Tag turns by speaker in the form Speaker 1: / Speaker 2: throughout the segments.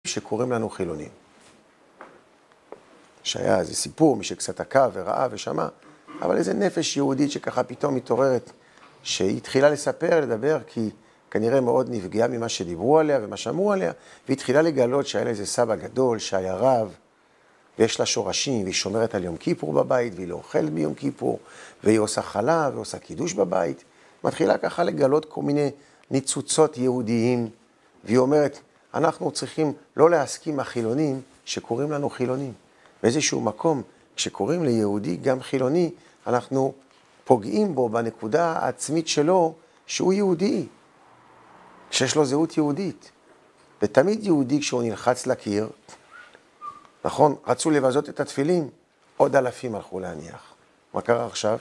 Speaker 1: שקוראים לנו חילונים. שהיה איזה סיפור, מי שקצת עקב וראה ושמע, אבל איזה נפש יהודית שככה פתאום מתעוררת, שהיא התחילה לספר, לדבר, כי כנראה מאוד נפגעה ממה שדיברו עליה ומה שאמרו עליה, והיא התחילה לגלות שהיה לה איזה סבא גדול, שהיה רב, ויש לה שורשים, והיא שומרת על יום כיפור בבית, והיא לא אוכלת ביום כיפור, והיא עושה חלב, ועושה קידוש בבית. מתחילה ככה לגלות כל מיני ניצוצות יהודיים, והיא אומרת, אנחנו צריכים לא להסכים החילונים שקוראים לנו חילונים. באיזשהו מקום, כשקוראים ליהודי גם חילוני, אנחנו פוגעים בו בנקודה העצמית שלו, שהוא יהודי, שיש לו זהות יהודית. ותמיד יהודי כשהוא נלחץ לקיר, נכון, רצו לבזות את התפילין, עוד אלפים הלכו להניח. מה קרה עכשיו?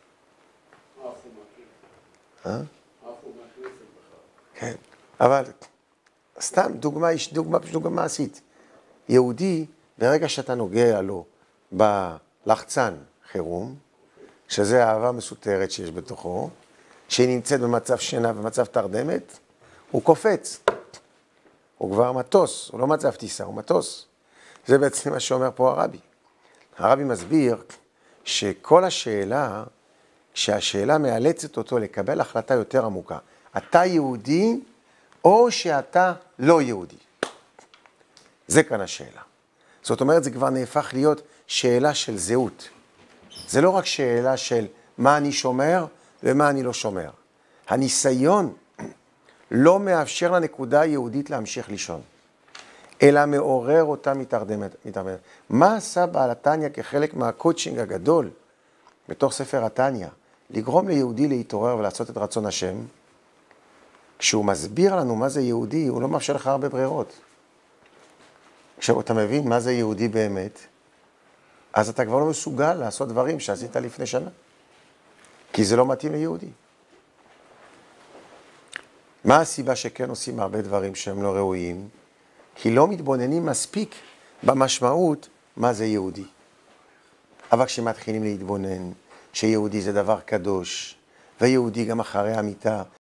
Speaker 1: כן, אבל סתם דוגמה מעשית. יהודי, ברגע שאתה נוגע לו בלחצן חירום, שזה האהבה מסותרת שיש בתוכו, שהיא נמצאת במצב שינה במצב תרדמת, הוא קופץ. הוא כבר מטוס, הוא לא מצב טיסה, הוא מטוס. זה בעצם מה שאומר פה הרבי. הרבי מסביר שכל השאלה, שהשאלה מאלצת אותו לקבל החלטה יותר עמוקה. אתה יהודי או שאתה לא יהודי? זה כאן השאלה. זאת אומרת, זה כבר נהפך להיות שאלה של זהות. זה לא רק שאלה של מה אני שומר ומה אני לא שומר. הניסיון לא מאפשר לנקודה היהודית להמשיך לישון, אלא מעורר אותה מתרדמת. מה עשה בעל התניא כחלק מהקוצ'ינג הגדול בתוך ספר התניא? לגרום ליהודי להתעורר ולעשות את רצון השם. כשהוא מסביר לנו מה זה יהודי, הוא לא מאפשר לך הרבה ברירות. כשאתה מבין מה זה יהודי באמת, אז אתה כבר לא מסוגל לעשות דברים שעשית לפני שנה. כי זה לא מתאים ליהודי. מה הסיבה שכן עושים הרבה דברים שהם לא ראויים? כי לא מתבוננים מספיק במשמעות מה זה יהודי. אבל כשמתחילים להתבונן שיהודי זה דבר קדוש, ויהודי גם אחרי המיטה,